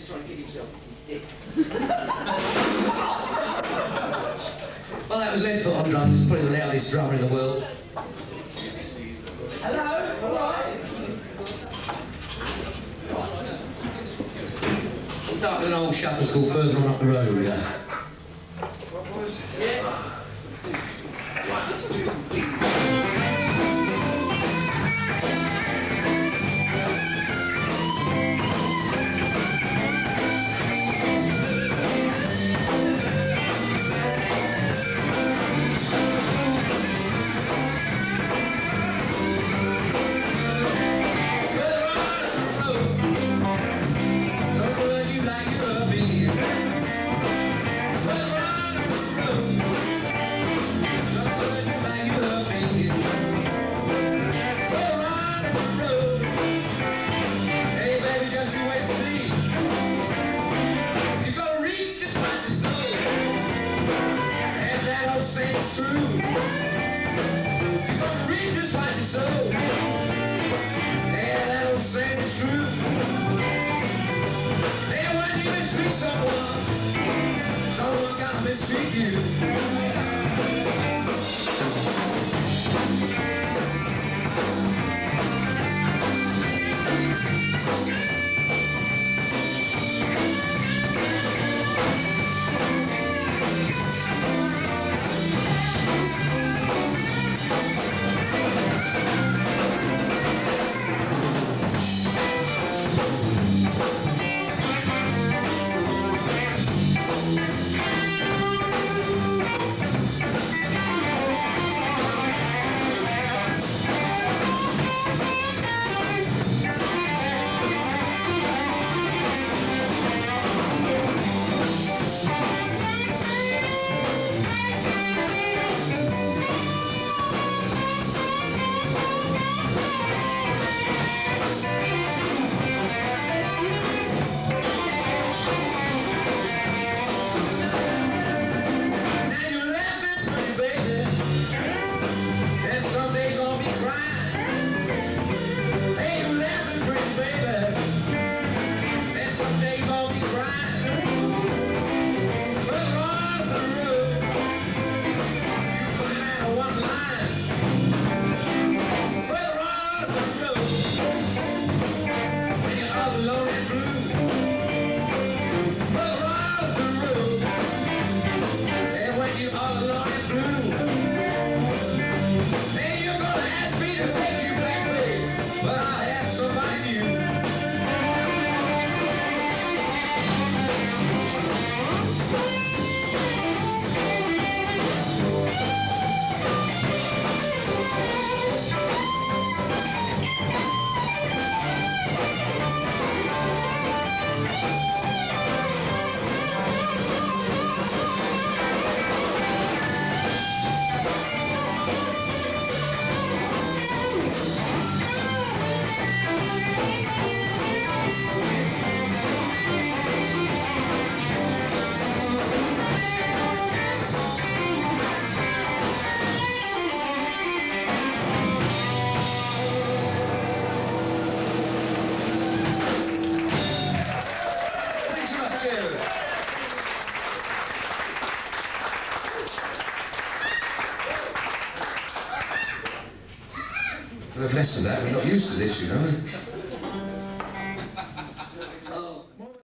trying to kick himself with his dick. Well, that was Leadfoot on drums. He's probably the loudest drummer in the world. Hello? All right. Let's start with an old shuffle called Further On Up the Road. Yeah. Less of that, we're not used to this, you know.